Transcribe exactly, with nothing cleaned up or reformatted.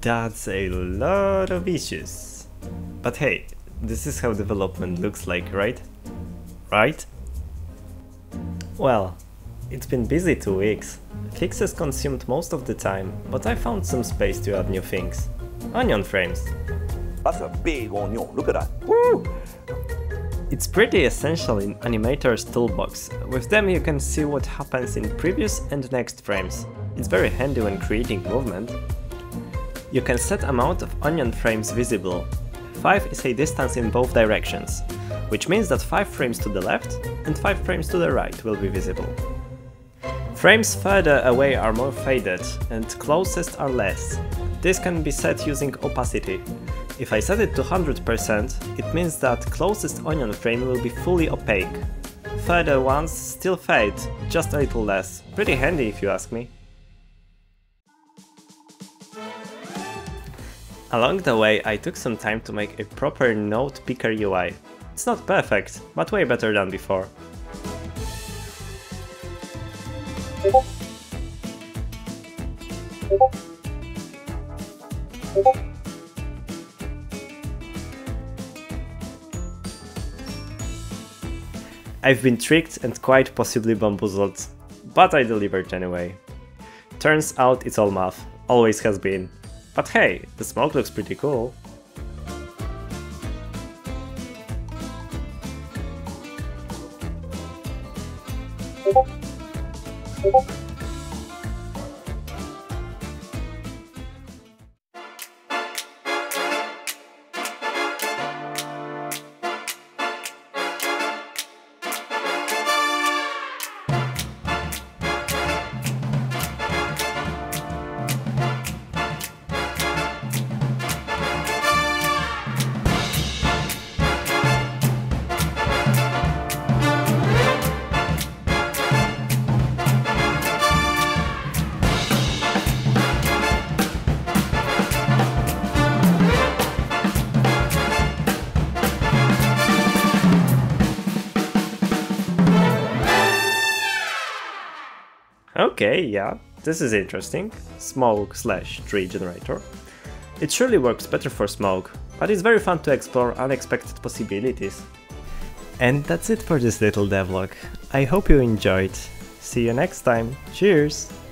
That's a lot of issues. But hey, this is how development looks like, right? Right? Well, it's been busy two weeks. Fixes consumed most of the time, but I found some space to add new things. Onion frames. That's a big onion, look at that. Woo! It's pretty essential in Animator's toolbox. With them you can see what happens in previous and next frames. It's very handy when creating movement. You can set amount of onion frames visible. five is a distance in both directions, which means that five frames to the left and five frames to the right will be visible. Frames further away are more faded and closest are less. This can be set using opacity. If I set it to one hundred percent, it means that closest onion frame will be fully opaque. Further ones still fade, just a little less. Pretty handy if you ask me. Along the way I took some time to make a proper node picker U I. It's not perfect, but way better than before. I've been tricked and quite possibly bamboozled, but I delivered anyway. Turns out it's all math, always has been. But hey, the smoke looks pretty cool. Okay, yeah, this is interesting. Smoke slash tree generator. It surely works better for smoke, but it's very fun to explore unexpected possibilities. And that's it for this little devlog. I hope you enjoyed. See you next time. Cheers!